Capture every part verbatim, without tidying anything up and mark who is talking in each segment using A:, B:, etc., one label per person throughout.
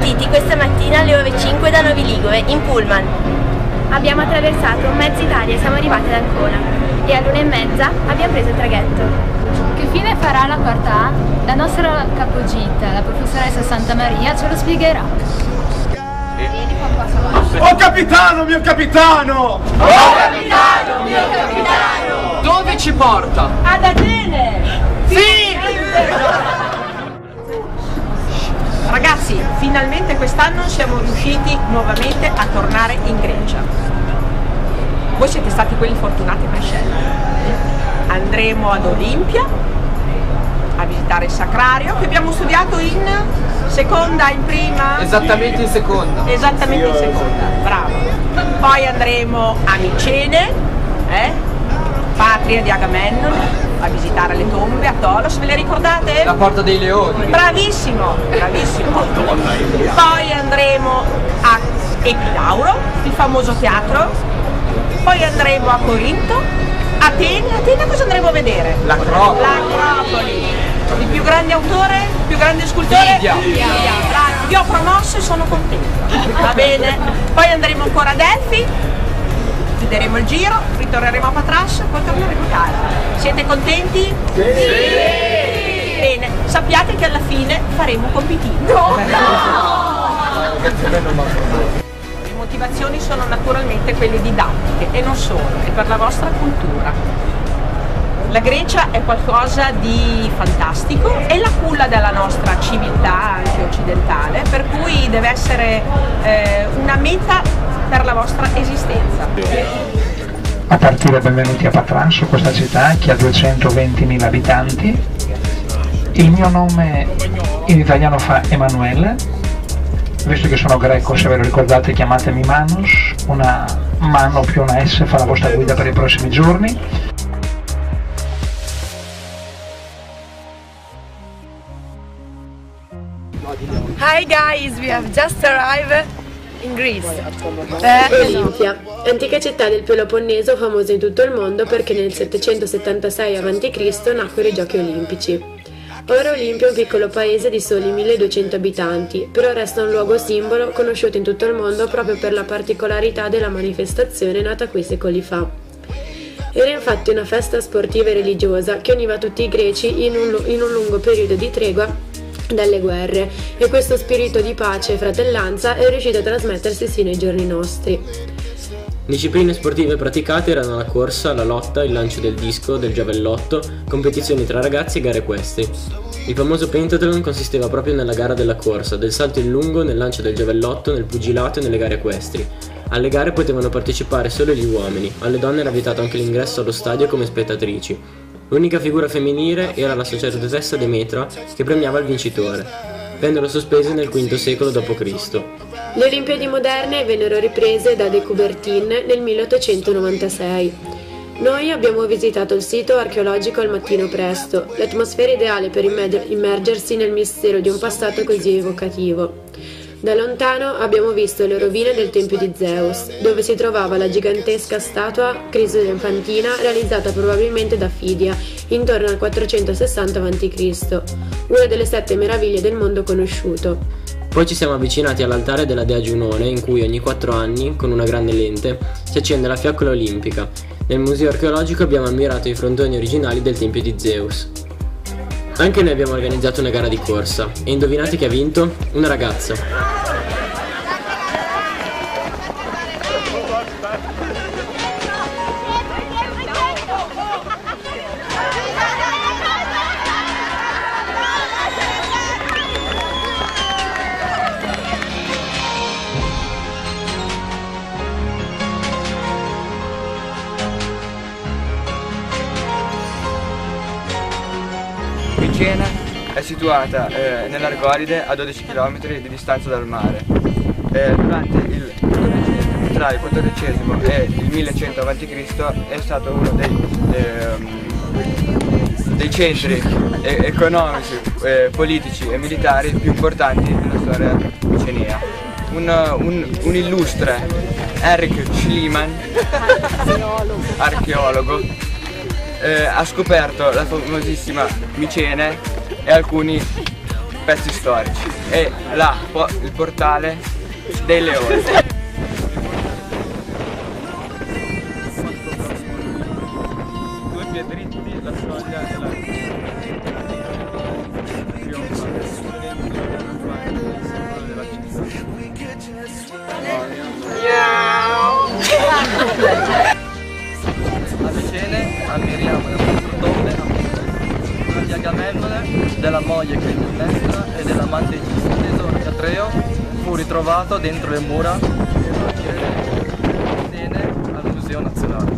A: partiti questa mattina alle ore cinque da Novi Ligure, in pullman.
B: Abbiamo attraversato mezza Italia e siamo arrivati ad Ancona. E all'una e mezza abbiamo preso il traghetto.
C: Che fine farà la quarta A? La nostra capogita, la professoressa Santa Maria, ce lo spiegherà.
D: Oh capitano, mio capitano!
E: Oh capitano, mio capitano!
F: Dove ci porta?
E: Ad Atene!
F: Sì!
G: Ragazzi, finalmente quest'anno siamo riusciti nuovamente a tornare in Grecia. Voi siete stati quelli fortunati per scegliere. Andremo ad Olimpia a visitare il Sacrario, che abbiamo studiato in seconda, in prima?
F: Esattamente in seconda.
G: Esattamente in seconda, bravo. Poi andremo a Micene, eh? patria di Agamennone, a visitare le tombe a Tolos, ve le ricordate?
F: La Porta dei Leoni.
G: Bravissimo, bravissimo. Poi andremo a Epidauro, il famoso teatro. Poi andremo a Corinto. Atene, Atene cosa andremo a vedere?
F: L'Acropoli.
G: L'Acropoli. Il più grande autore, il più grande scultore?
F: Lidia.
G: Lidia. Vi ho promosso e sono contenta. Va bene? Poi andremo ancora a Delfi, chiuderemo il giro, ritorneremo a Patras, poi torneremo a casa. Siete contenti? Sì! Sì. Bene, sappiate che alla fine faremo un compitino. No! No! Le motivazioni sono naturalmente quelle didattiche e non solo, è per la vostra cultura. La Grecia è qualcosa di fantastico, è la culla della nostra civiltà anche occidentale, per cui deve essere eh, una meta per la vostra esistenza.
H: A partire benvenuti a Patras, questa città che ha duecentoventimila abitanti. Il mio nome in italiano fa Emanuele, visto che sono greco, se ve lo ricordate chiamatemi Manos, una mano più una S fa la vostra guida per i prossimi giorni.
I: Hi guys, we have just arrived in Greece.
J: Eh, Olimpia, antica città del Peloponneso famosa in tutto il mondo perché nel settecentosettantasei avanti Cristo nacquero i Giochi Olimpici. Ora Olimpia è un piccolo paese di soli milleduecento abitanti, però resta un luogo simbolo conosciuto in tutto il mondo proprio per la particolarità della manifestazione nata qui secoli fa. Era infatti una festa sportiva e religiosa che univa tutti i greci in un, in un lungo periodo di tregua dalle guerre, e questo spirito di pace e fratellanza è riuscito a trasmettersi sino ai giorni nostri.
K: Discipline sportive praticate erano la corsa, la lotta, il lancio del disco, del giavellotto, competizioni tra ragazzi e gare equestri. Il famoso pentathlon consisteva proprio nella gara della corsa, del salto in lungo, nel lancio del giavellotto, nel pugilato e nelle gare equestri. Alle gare potevano partecipare solo gli uomini, alle donne era vietato anche l'ingresso allo stadio come spettatrici. L'unica figura femminile era la sacerdotessa Demetra che premiava il vincitore. Vennero sospese nel quinto secolo dopo Cristo.
J: Le Olimpiadi moderne vennero riprese da De Coubertin nel milleottocentonovantasei. Noi abbiamo visitato il sito archeologico al mattino presto, l'atmosfera ideale per immergersi nel mistero di un passato così evocativo. Da lontano abbiamo visto le rovine del Tempio di Zeus, dove si trovava la gigantesca statua crisoelefantina realizzata probabilmente da Fidia intorno al quattrocentosessanta avanti Cristo, una delle sette meraviglie del mondo conosciuto.
K: Poi ci siamo avvicinati all'altare della dea Giunone, in cui ogni quattro anni, con una grande lente, si accende la fiaccola olimpica. Nel museo archeologico abbiamo ammirato i frontoni originali del Tempio di Zeus. Anche noi abbiamo organizzato una gara di corsa, e indovinate chi ha vinto? Una ragazza.
L: Micene è situata eh, nell'Argolide a dodici chilometri di distanza dal mare. Eh, durante il tra il quattordicesimo e il millecento avanti Cristo è stato uno dei, eh, dei centri eh, economici, eh, politici e militari più importanti della storia micenea. Un, un, un illustre Erich Schliemann, archeologo, eh, ha scoperto la famosissima Micene e alcuni pezzi storici e là il portale dei leoni. Due piedi dritti, la soglia e la
M: A Micene ammiriamo le quattro tombe di Agamennone, della moglie Clitemnestra e dell'amante Isis, tesoro che Atreo fu ritrovato dentro le mura di Atene al Museo Nazionale.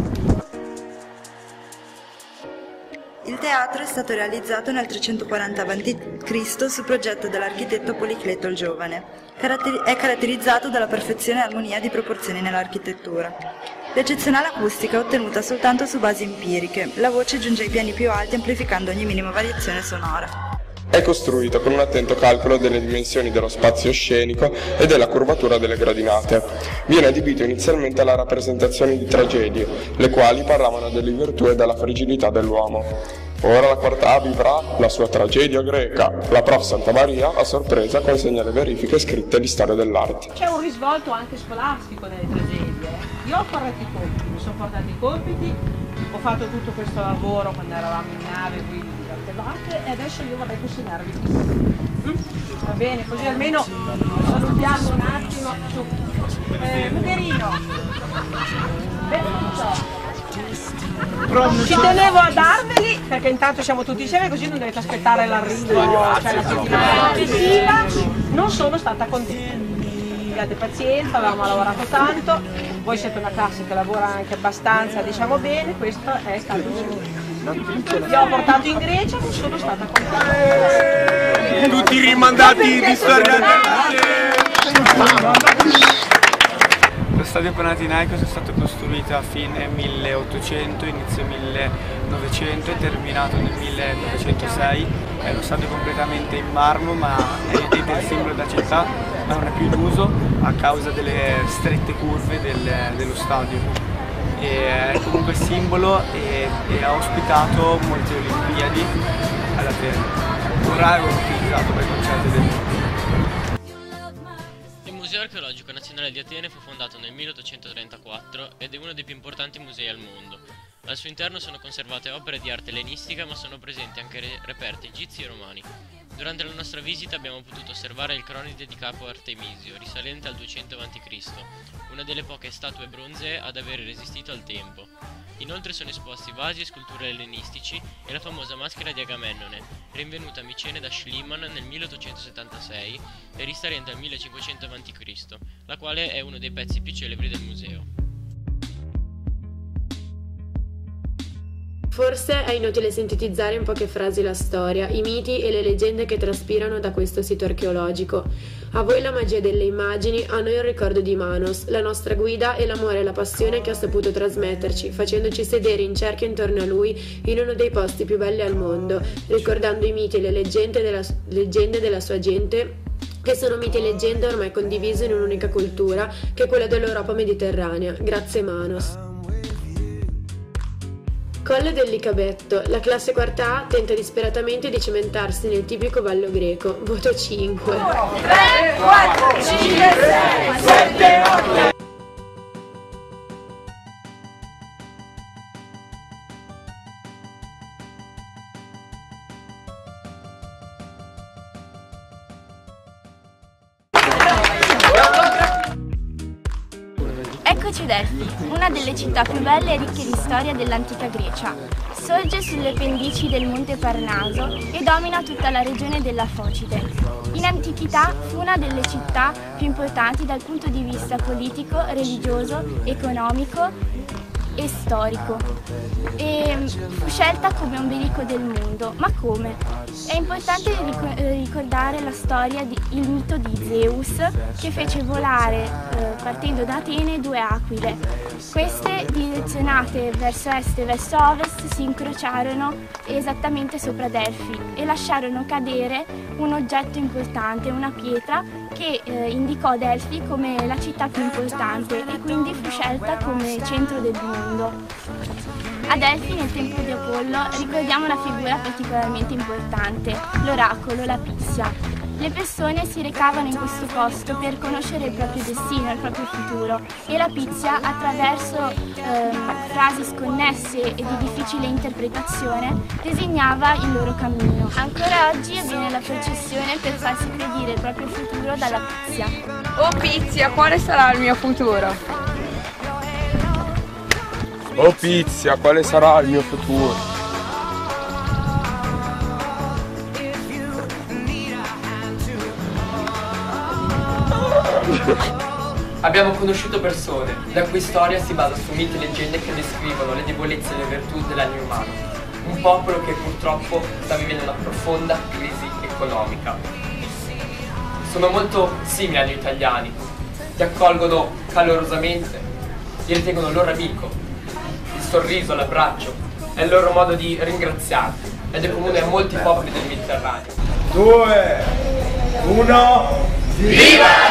N: Il teatro è stato realizzato nel trecentoquaranta avanti Cristo su progetto dell'architetto Policleto il Giovane. Caratteri- è caratterizzato dalla perfezione e armonia di proporzioni nell'architettura. L'eccezionale acustica è ottenuta soltanto su basi empiriche. La voce giunge ai piani più alti amplificando ogni minima variazione sonora.
O: È costruito con un attento calcolo delle dimensioni dello spazio scenico e della curvatura delle gradinate. Viene adibito inizialmente alla rappresentazione di tragedie, le quali parlavano delle virtù e della fragilità dell'uomo. Ora la quarta A vivrà la sua tragedia greca. La prof Santa Maria, a sorpresa, consegna le verifiche scritte di storia dell'arte.
G: C'è un risvolto anche scolastico nelle tragedie. Io ho portato i compiti, mi sono portati i compiti, ho fatto tutto questo lavoro quando eravamo in nave qui di Altevate e adesso io vorrei consegnarvi mm? Va bene, così almeno salutiamo un attimo su. Eh, Bucherino, benvenuto. Ci tenevo a darveli perché intanto siamo tutti insieme così non dovete aspettare l'arrivo, cioè la settimana successiva. Non sono stata contenta. Abbiate pazienza, avevamo lavorato tanto, voi siete una classe che lavora anche abbastanza, diciamo bene, questo è stato vi ho portato in Grecia, non sono stata contenta.
D: Tutti rimandati di storia dell'arte.
L: Lo stadio Panathinaikos è stato costruito a fine milleottocento, inizio millenovecento e terminato nel millenovecentosei. È uno stadio completamente in marmo, ma è il simbolo della città, ma non è più in uso a causa delle strette curve del, dello stadio. E è comunque simbolo e, e ha ospitato molte Olimpiadi all'Atene. Ora è utilizzato per i concerti del mondo.
K: Il Museo Archeologico Nazionale di Atene fu fondato nel milleottocentotrentaquattro ed è uno dei più importanti musei al mondo. Al suo interno sono conservate opere di arte ellenistica, ma sono presenti anche re reperti egizi e romani. Durante la nostra visita abbiamo potuto osservare il cronide di capo Artemisio, risalente al duecento avanti Cristo, una delle poche statue bronzee ad aver resistito al tempo. Inoltre sono esposti vasi e sculture ellenistici e la famosa maschera di Agamennone, rinvenuta a Micene da Schliemann nel milleottocentosettantasei e risalente al millecinquecento avanti Cristo, la quale è uno dei pezzi più celebri del museo.
J: Forse è inutile sintetizzare in poche frasi la storia, i miti e le leggende che traspirano da questo sito archeologico. A voi la magia delle immagini, a noi il ricordo di Manos, la nostra guida e l'amore e la passione che ha saputo trasmetterci, facendoci sedere in cerchio intorno a lui in uno dei posti più belli al mondo, ricordando i miti e le leggende della, leggende della sua gente, che sono miti e leggende ormai condivise in un'unica cultura, che è quella dell'Europa mediterranea. Grazie Manos. Colle del Licabetto. La classe quarta A tenta disperatamente di cimentarsi nel tipico ballo greco. Voto cinque.
E: tre, quattro, cinque, sei, sette, otto.
B: Eccoci Delfi, una delle città più belle e ricche di storia dell'antica Grecia. Sorge sulle pendici del Monte Parnaso e domina tutta la regione della Focide. In antichità fu una delle città più importanti dal punto di vista politico, religioso, economico e storico e fu scelta come ombelico del mondo. Ma come? È importante ricordare la storia, di, il mito di Zeus che fece volare eh, partendo da Atene due aquile. Queste, direzionate verso est e verso ovest, si incrociarono esattamente sopra Delfi e lasciarono cadere un oggetto importante, una pietra che eh, indicò Delfi come la città più importante e quindi fu scelta come centro del mondo. A Delfi, nel tempio di Apollo, ricordiamo una figura particolarmente importante, l'oracolo, la Pissia. Le persone si recavano in questo posto per conoscere il proprio destino, il proprio futuro, e la Pizia, attraverso ehm, frasi sconnesse e di difficile interpretazione, disegnava il loro cammino. Ancora oggi avviene la processione per farsi predire il proprio futuro dalla Pizia.
I: Oh Pizia, quale sarà il mio futuro?
O: Oh Pizia, quale sarà il mio futuro?
F: Abbiamo conosciuto persone, la cui storia si basa su miti e leggende che descrivono le debolezze e le virtù dell'animo umano. Un popolo che purtroppo sta vivendo una profonda crisi economica. Sono molto simili a noi italiani, ti accolgono calorosamente, ti ritengono loro amico. Il sorriso, l'abbraccio è il loro modo di ringraziarti ed è comune a molti popoli del Mediterraneo.
D: Due, uno, viva!